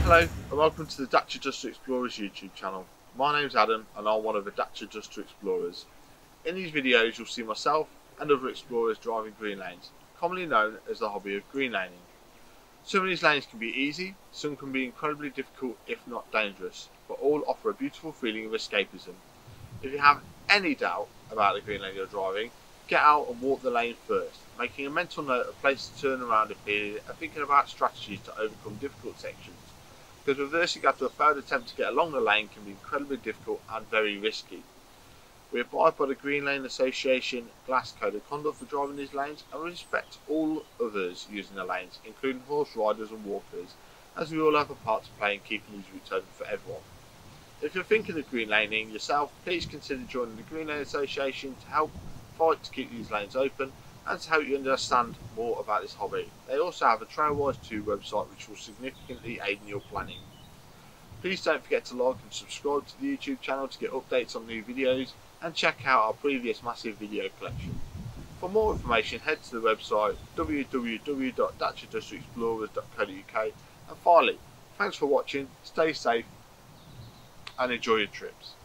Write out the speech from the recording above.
Hello and welcome to the Dacia Just Explorers YouTube channel. My name's Adam and I'm one of the Dacia Just Explorers. In these videos you'll see myself and other explorers driving green lanes, commonly known as the hobby of green laning. Some of these lanes can be easy, some can be incredibly difficult if not dangerous, but all offer a beautiful feeling of escapism. If you have any doubt about the green lane you're driving, get out and walk the lane first, making a mental note of places to turn around if needed and thinking about strategies to overcome difficult sections. Because reversing after a failed attempt to get along the lane can be incredibly difficult and very risky. We abide by the Green Lane Association Glass Code of Conduct for driving these lanes and respect all others using the lanes, including horse riders and walkers, as we all have a part to play in keeping these routes open for everyone. If you're thinking of green laning yourself, please consider joining the Green Lane Association to help fight to keep these lanes open and to help you understand more about this hobby. They also have a Trailwise 2 website which will significantly aid in your planning. Please don't forget to like and subscribe to the YouTube channel to get updates on new videos and check out our previous massive video collection. For more information head to the website www.daciajustexplorers.co.uk and finally, thanks for watching, stay safe and enjoy your trips.